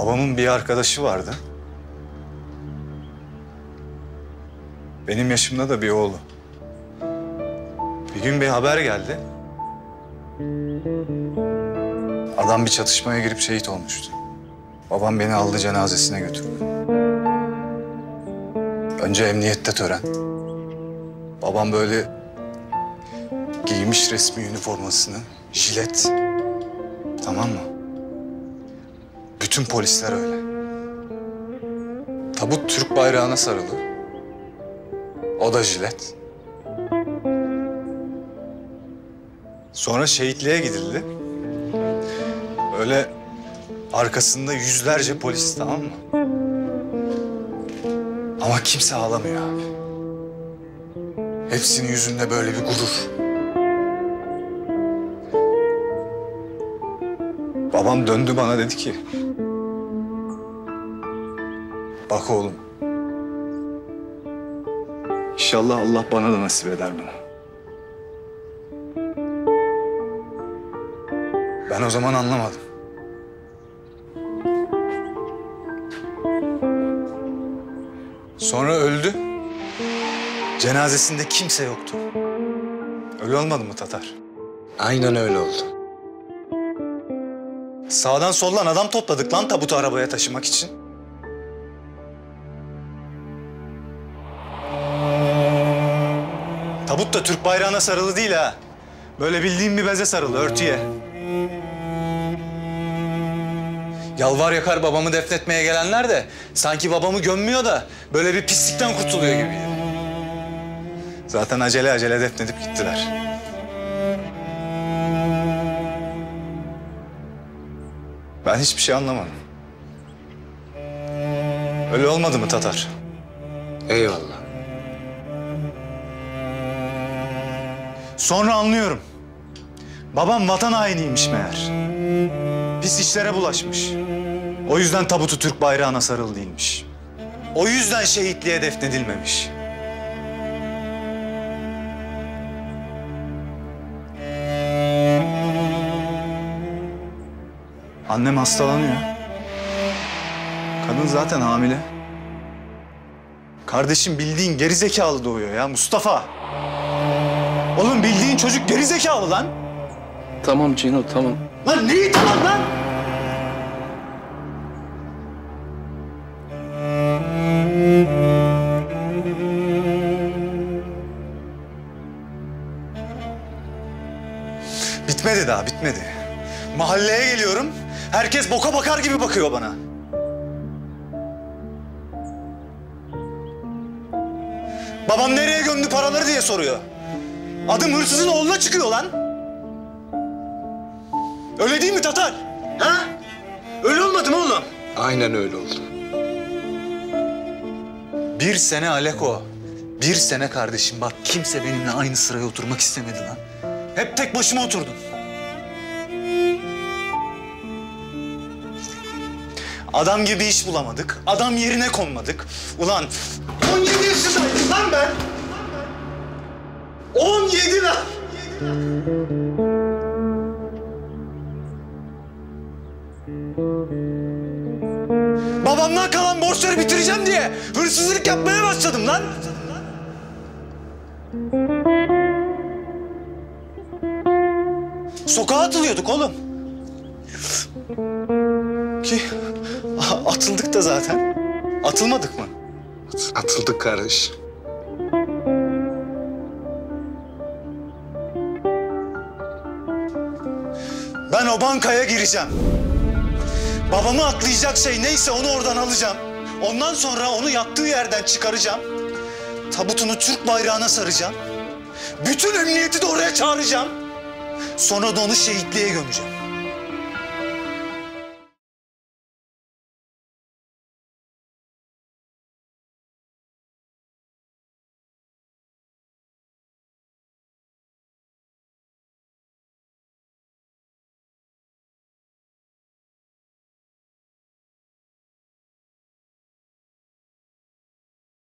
Babamın bir arkadaşı vardı. Benim yaşımda da bir oğlu. Bir gün bir haber geldi. Adam bir çatışmaya girip şehit olmuştu. Babam beni aldı, cenazesine götürdü. Önce emniyette tören. Babam böyle giymiş resmi üniformasını, jilet. Tamam mı? Bütün polisler öyle. Tabut Türk bayrağına sarılı. O da jilet. Sonra şehitliğe gidildi. Öyle arkasında yüzlerce polis, tamam mı? Ama kimse ağlamıyor abi. Hepsinin yüzünde böyle bir gurur. Babam döndü bana, dedi ki... Bak oğlum. İnşallah Allah bana da nasip eder bunu. Ben o zaman anlamadım. Sonra öldü. Cenazesinde kimse yoktu. Öyle olmadı mı Tatar? Aynen öyle oldu. Sağdan soldan adam topladık lan tabutu arabaya taşımak için. Tabut da Türk bayrağına sarılı değil ha. Böyle bildiğin bir beze sarılı, örtüye. Yalvar yakar babamı defnetmeye gelenler de sanki babamı gömmüyor da böyle bir pislikten kurtuluyor gibiydi. Zaten acele acele defnedip gittiler. Ben hiçbir şey anlamadım. Öyle olmadı mı Tatar? Eyvallah. Sonra anlıyorum. Babam vatan hainiymiş meğer. Pis işlere bulaşmış. O yüzden tabutu Türk bayrağına sarılı değilmiş. O yüzden şehitliğe defnedilmemiş. Annem hastalanıyor. Kadın zaten hamile. Kardeşim bildiğin gerizekalı doğuyor ya Mustafa. Oğlum bildiğin çocuk gerizekalı lan. Tamam Cino, tamam. Lan neyi tamam lan? Bitmedi daha, bitmedi. Mahalleye geliyorum, herkes boka bakar gibi bakıyor bana. Babam nereye gömdü paraları diye soruyor. Adım hırsızın oğluna çıkıyor lan. Öyle değil mi Tatar? Ha? Öyle olmadı mı oğlum? Aynen öyle oldu. Bir sene Aleko. Bir sene kardeşim. Bak kimse benimle aynı sıraya oturmak istemedi lan. Hep tek başıma oturdum. Adam gibi iş bulamadık. Adam yerine konmadık. Ulan 17 yaşındaydım lan ben. 17 lan. Babamdan kalan borçları bitireceğim diye hırsızlık yapmaya başladım lan. Sokağa atılıyorduk oğlum. Ki atıldık da zaten. Atılmadık mı? Atıldık kardeş. Ben o bankaya gireceğim. Babamı atlayacak şey neyse onu oradan alacağım. Ondan sonra onu yattığı yerden çıkaracağım. Tabutunu Türk bayrağına saracağım. Bütün emniyeti de oraya çağıracağım. Sonra da onu şehitliğe gömeceğim.